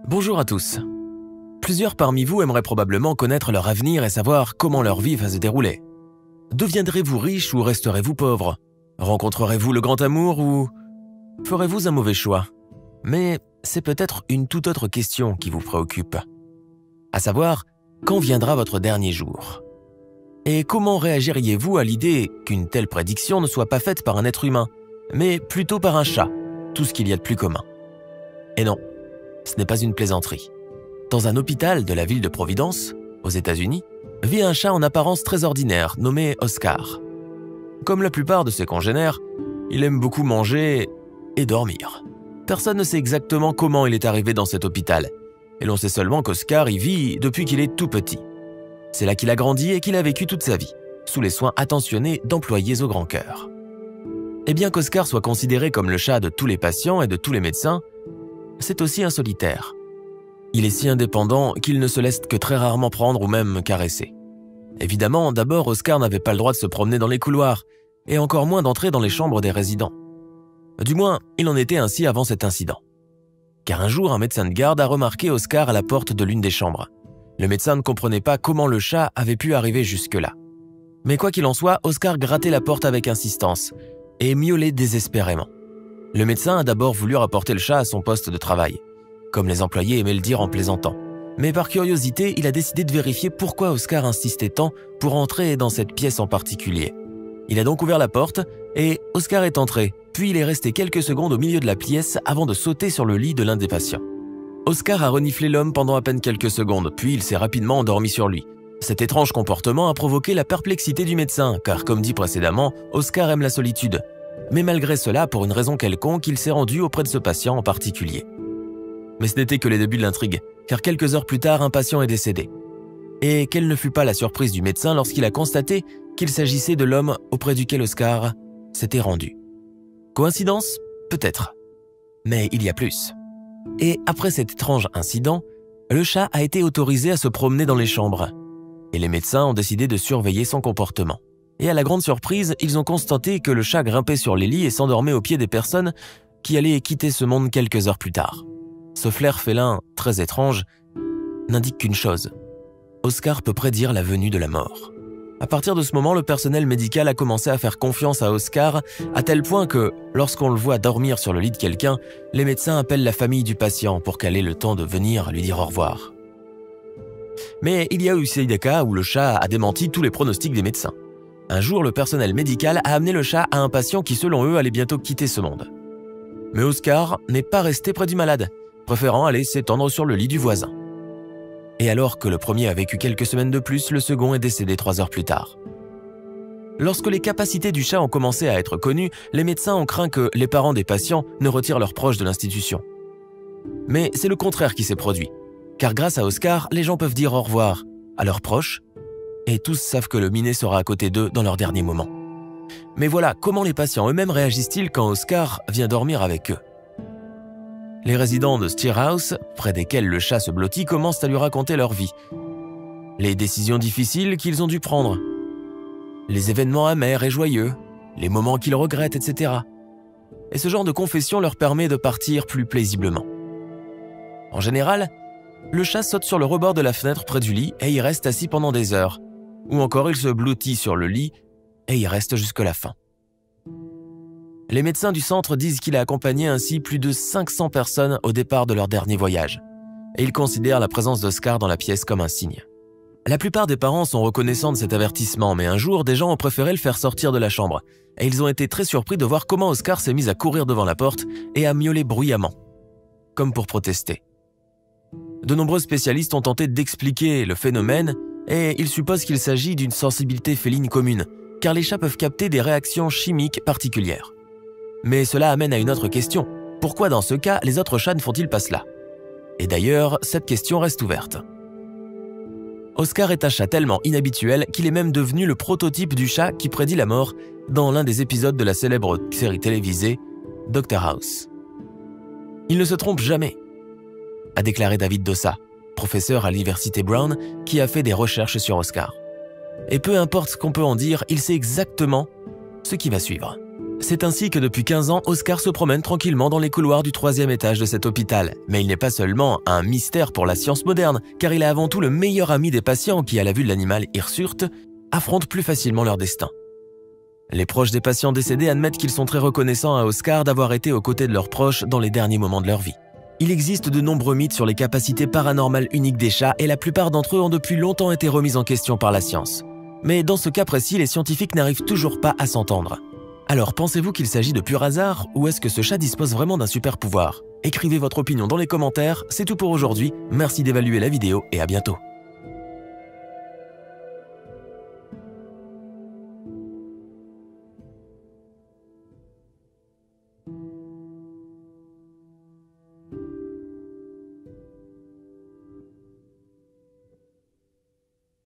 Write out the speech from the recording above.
Bonjour à tous. Plusieurs parmi vous aimeraient probablement connaître leur avenir et savoir comment leur vie va se dérouler. Deviendrez-vous riche ou resterez-vous pauvre? Rencontrerez-vous le grand amour ou ferez-vous un mauvais choix? Mais c'est peut-être une toute autre question qui vous préoccupe. À savoir, quand viendra votre dernier jour? Et comment réagiriez-vous à l'idée qu'une telle prédiction ne soit pas faite par un être humain, mais plutôt par un chat, tout ce qu'il y a de plus commun? Et non, ce n'est pas une plaisanterie. Dans un hôpital de la ville de Providence, aux États-Unis, vit un chat en apparence très ordinaire nommé Oscar. Comme la plupart de ses congénères, il aime beaucoup manger et dormir. Personne ne sait exactement comment il est arrivé dans cet hôpital, et l'on sait seulement qu'Oscar y vit depuis qu'il est tout petit. C'est là qu'il a grandi et qu'il a vécu toute sa vie, sous les soins attentionnés d'employés au grand cœur. Et bien qu'Oscar soit considéré comme le chat de tous les patients et de tous les médecins, c'est aussi un solitaire. Il est si indépendant qu'il ne se laisse que très rarement prendre ou même caresser. Évidemment, d'abord, Oscar n'avait pas le droit de se promener dans les couloirs, et encore moins d'entrer dans les chambres des résidents. Du moins, il en était ainsi avant cet incident. Car un jour, un médecin de garde a remarqué Oscar à la porte de l'une des chambres. Le médecin ne comprenait pas comment le chat avait pu arriver jusque-là. Mais quoi qu'il en soit, Oscar grattait la porte avec insistance et miaulait désespérément. Le médecin a d'abord voulu rapporter le chat à son poste de travail, comme les employés aimaient le dire en plaisantant. Mais par curiosité, il a décidé de vérifier pourquoi Oscar insistait tant pour entrer dans cette pièce en particulier. Il a donc ouvert la porte et Oscar est entré, puis il est resté quelques secondes au milieu de la pièce avant de sauter sur le lit de l'un des patients. Oscar a reniflé l'homme pendant à peine quelques secondes, puis il s'est rapidement endormi sur lui. Cet étrange comportement a provoqué la perplexité du médecin, car comme dit précédemment, Oscar aime la solitude. Mais malgré cela, pour une raison quelconque, il s'est rendu auprès de ce patient en particulier. Mais ce n'était que les débuts de l'intrigue, car quelques heures plus tard, un patient est décédé. Et quelle ne fut pas la surprise du médecin lorsqu'il a constaté qu'il s'agissait de l'homme auprès duquel Oscar s'était rendu. Coïncidence? Peut-être. Mais il y a plus. Et après cet étrange incident, le chat a été autorisé à se promener dans les chambres. Et les médecins ont décidé de surveiller son comportement. Et à la grande surprise, ils ont constaté que le chat grimpait sur les lits et s'endormait aux pieds des personnes qui allaient quitter ce monde quelques heures plus tard. Ce flair félin, très étrange, n'indique qu'une chose. Oscar peut prédire la venue de la mort. À partir de ce moment, le personnel médical a commencé à faire confiance à Oscar, à tel point que, lorsqu'on le voit dormir sur le lit de quelqu'un, les médecins appellent la famille du patient pour qu'elle ait le temps de venir lui dire au revoir. Mais il y a eu aussi des cas où le chat a démenti tous les pronostics des médecins. Un jour, le personnel médical a amené le chat à un patient qui, selon eux, allait bientôt quitter ce monde. Mais Oscar n'est pas resté près du malade, préférant aller s'étendre sur le lit du voisin. Et alors que le premier a vécu quelques semaines de plus, le second est décédé 3 heures plus tard. Lorsque les capacités du chat ont commencé à être connues, les médecins ont craint que les parents des patients ne retirent leurs proches de l'institution. Mais c'est le contraire qui s'est produit, car grâce à Oscar, les gens peuvent dire au revoir à leurs proches, et tous savent que le minet sera à côté d'eux dans leurs derniers moments. Mais voilà, comment les patients eux-mêmes réagissent-ils quand Oscar vient dormir avec eux? Les résidents de Steer House, près desquels le chat se blottit, commencent à lui raconter leur vie. Les décisions difficiles qu'ils ont dû prendre. Les événements amers et joyeux. Les moments qu'ils regrettent, etc. Et ce genre de confession leur permet de partir plus paisiblement. En général, le chat saute sur le rebord de la fenêtre près du lit et y reste assis pendant des heures. Ou encore il se blottit sur le lit et y reste jusqu'à la fin. Les médecins du centre disent qu'il a accompagné ainsi plus de 500 personnes au départ de leur dernier voyage. Et ils considèrent la présence d'Oscar dans la pièce comme un signe. La plupart des parents sont reconnaissants de cet avertissement, mais un jour, des gens ont préféré le faire sortir de la chambre. Et ils ont été très surpris de voir comment Oscar s'est mis à courir devant la porte et à miauler bruyamment, comme pour protester. De nombreux spécialistes ont tenté d'expliquer le phénomène et ils supposent qu'il s'agit d'une sensibilité féline commune, car les chats peuvent capter des réactions chimiques particulières. Mais cela amène à une autre question. Pourquoi dans ce cas, les autres chats ne font-ils pas cela? Et d'ailleurs, cette question reste ouverte. Oscar est un chat tellement inhabituel qu'il est même devenu le prototype du chat qui prédit la mort dans l'un des épisodes de la célèbre série télévisée Dr House. Il ne se trompe jamais, a déclaré David Dossa, professeur à l'université Brown qui a fait des recherches sur Oscar. Et peu importe ce qu'on peut en dire, il sait exactement ce qui va suivre. C'est ainsi que depuis 15 ans, Oscar se promène tranquillement dans les couloirs du 3e étage de cet hôpital. Mais il n'est pas seulement un mystère pour la science moderne, car il est avant tout le meilleur ami des patients qui, à la vue de l'animal hirsute, affrontent plus facilement leur destin. Les proches des patients décédés admettent qu'ils sont très reconnaissants à Oscar d'avoir été aux côtés de leurs proches dans les derniers moments de leur vie. Il existe de nombreux mythes sur les capacités paranormales uniques des chats et la plupart d'entre eux ont depuis longtemps été remis en question par la science. Mais dans ce cas précis, les scientifiques n'arrivent toujours pas à s'entendre. Alors pensez-vous qu'il s'agit de pur hasard ou est-ce que ce chat dispose vraiment d'un super pouvoir? Écrivez votre opinion dans les commentaires, c'est tout pour aujourd'hui, merci d'évaluer la vidéo et à bientôt.